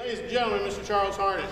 Ladies and gentlemen, Mr. Charles Harnish.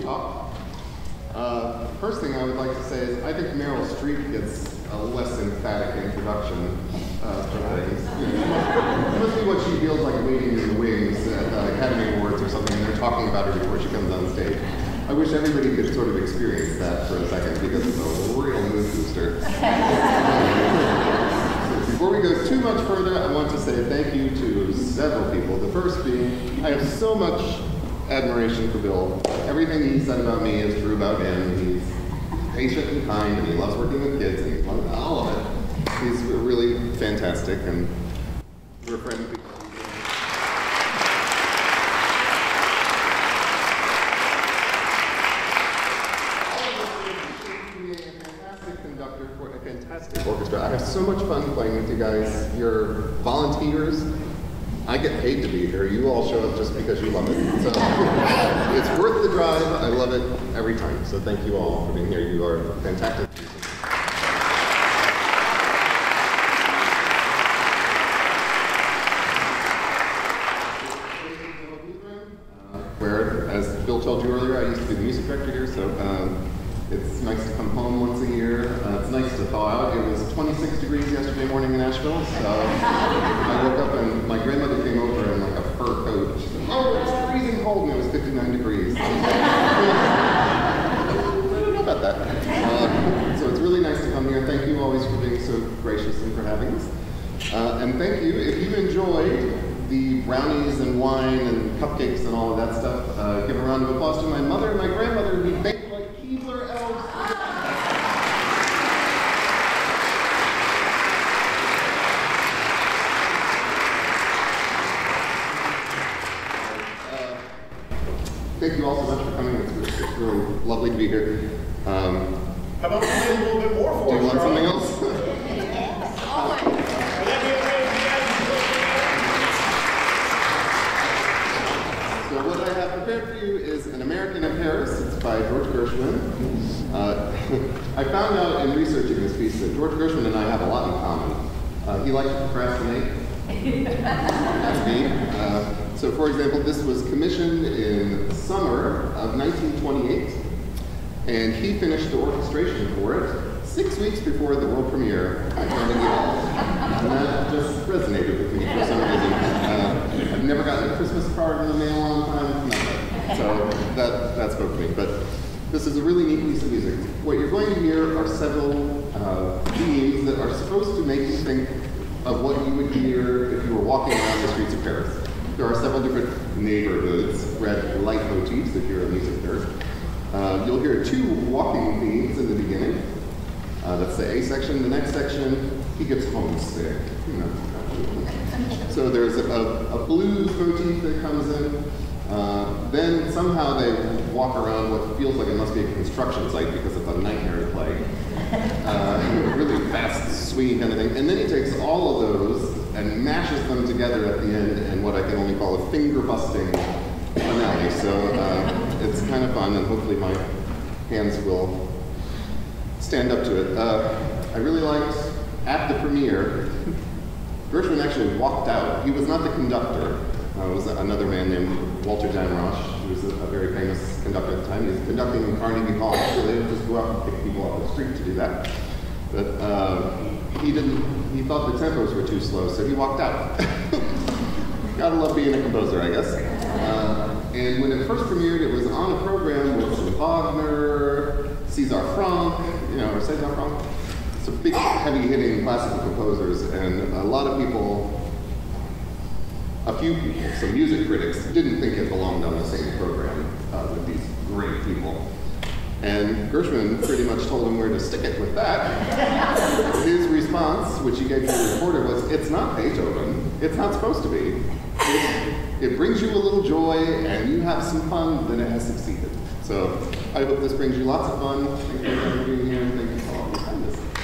talk. First thing I would like to say is I think Meryl Streep gets a less emphatic introduction for things. It must be what she feels like waiting in the wings at Academy Awards or something, and they're talking about her before she comes on stage. I wish everybody could sort of experience that for a second because it's a real mood booster. Before we go too much further, I want to say thank you to several people. The first being, I have so much admiration for Bill. Everything he said about me is true about him. He's patient and kind, and he loves working with kids, and he's loved all of it. He's really fantastic, and we're friends. Orchestra. I have so much fun playing with you guys. You're volunteers. I get paid to be here. You all show up just because you love it. So it's worth the drive. I love it every time. So thank you all for being here. You are fantastic. Where, as Bill told you earlier, I used to be the music director here, so it's nice to come home once a year. It's nice to thaw out. It was 26 degrees yesterday morning in Nashville, so I woke up and my grandmother came over in like a fur coat. She said, "Oh, it's freezing cold," and it was 59 degrees. I don't know about that. So it's really nice to come here. Thank you always for being so gracious and for having us. And thank you. If you enjoyed the brownies and wine and cupcakes and all of that stuff, give a round of applause to my mother and my grandmother who baked like Keebler elves. Thank you all so much for coming. It's really lovely to be here. How about we do a little bit more for us? Do you want something else? So what I have prepared for you is An American in Paris. It's by George Gershwin. I found out in researching this piece that George Gershwin and I have a lot in common. He likes to procrastinate. That's me. So for example, this was commissioned in the summer of 1928, and he finished the orchestration for it 6 weeks before the world premiere at Carnegie Hall. And that just resonated with me for some reason. I've never gotten a Christmas card in the mail on time, nothing. So that spoke to me. But this is a really neat piece of music. What you're going to hear are several themes that are supposed to make you think of what you would hear if you were walking around the streets of Paris. There are several different neighborhoods, red leitmotifs if you're a music nerd. You'll hear two walking themes in the beginning. That's the A section. The next section, he gets homesick. You know. So there's a blues motif that comes in. Then somehow they walk around what feels like it must be a construction site because it's a nightmare to play. Really fast, swinging kind of thing. And then he takes all of those and mashes them together at the end in what I can only call a finger-busting finale. So it's kind of fun, and hopefully my hands will stand up to it. I really liked, at the premiere, Gershwin actually walked out. He was not the conductor. It was another man named Walter Damrosch, who was a very famous conductor at the time. He was conducting in Carnegie Hall, so they would just go out and pick people off the street to do that. But he thought the tempos were too slow, so he walked out. Gotta love being a composer, I guess. And when it first premiered, it was on a program with some Wagner, César Franck, or César Franck. Some big, heavy-hitting classical composers, and a lot of people, a few people, some music critics, didn't think it belonged on the same program with these great people. And Gershwin pretty much told him where to stick it with that. His response, which he gave to the reporter, was, "It's not Beethoven. It's not supposed to be. It brings you a little joy, and you have some fun, then it has succeeded." So I hope this brings you lots of fun. Thank you for being here, and thank you for all your kindness.